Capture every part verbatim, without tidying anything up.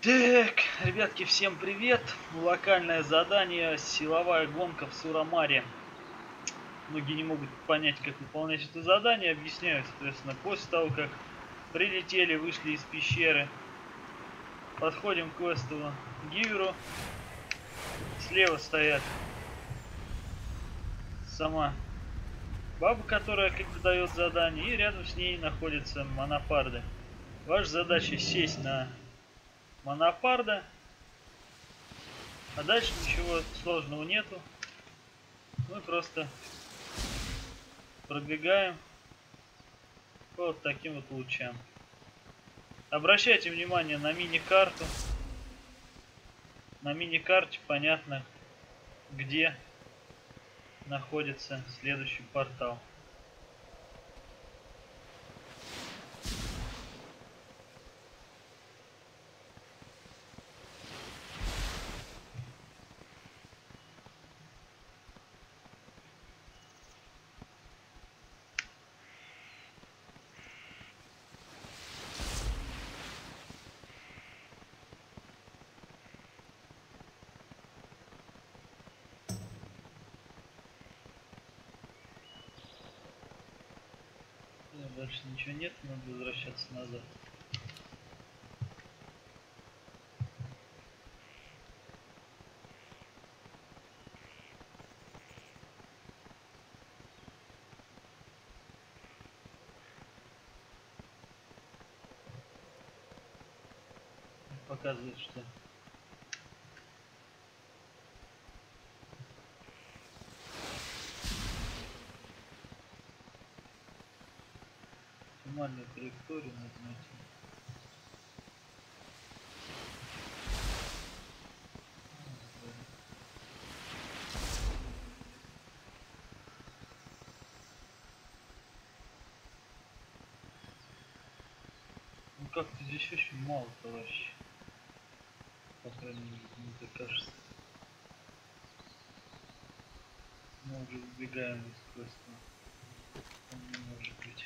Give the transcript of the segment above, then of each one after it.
Так, ребятки, всем привет! Локальное задание «Силовая гонка в Сурамаре». Многие не могут понять, как выполнять это задание. Объясняю, соответственно, после того, как прилетели, вышли из пещеры, подходим к квестовому гиверу. Слева стоят сама баба, которая как бы дает задание, и рядом с ней находятся монопарды. Ваша задача сесть на монопарда, а дальше ничего сложного нету. Мы просто пробегаем по вот таким вот лучам. Обращайте внимание на мини-карту. На мини-карте понятно, где находится следующий портал. Дальше ничего нет, надо возвращаться назад. Показывает, что оптимальную траекторию надо найти. Ну как-то здесь очень мало, товарищи. По крайней мере, мне так кажется. Мы уже убегаем из квеста. Он не может быть.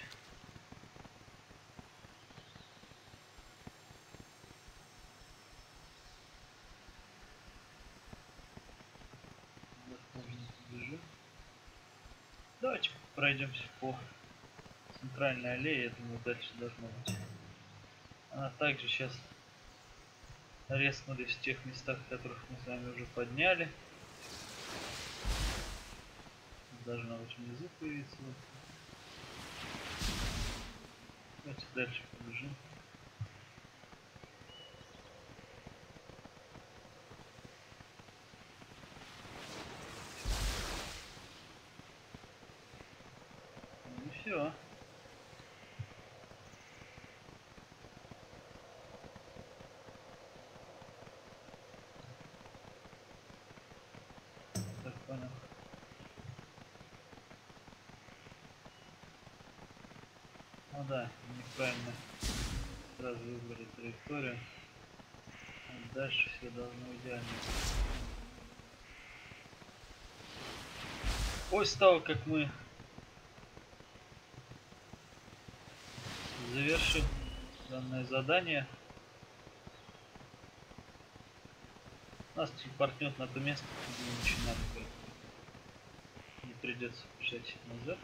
Давайте пройдемся по центральной аллее. Я думаю, дальше должно быть. Она также сейчас реснулись в тех местах, которых мы с вами уже подняли. Должна быть внизу появиться. Давайте дальше побежим. Ну и все. Так, понял. Ну да, неправильно сразу выбрали траекторию. А дальше все должно идеально. После того, как мы завершим данное задание, нас телепортнет на то место, где мы начинали. Не придется бежать назад.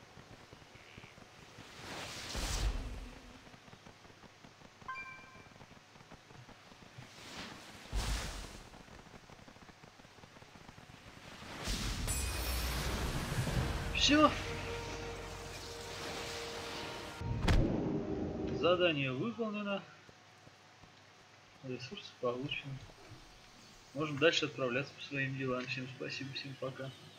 Все. Задание выполнено. Ресурсы получены. Можем дальше отправляться по своим делам. Всем спасибо, всем пока.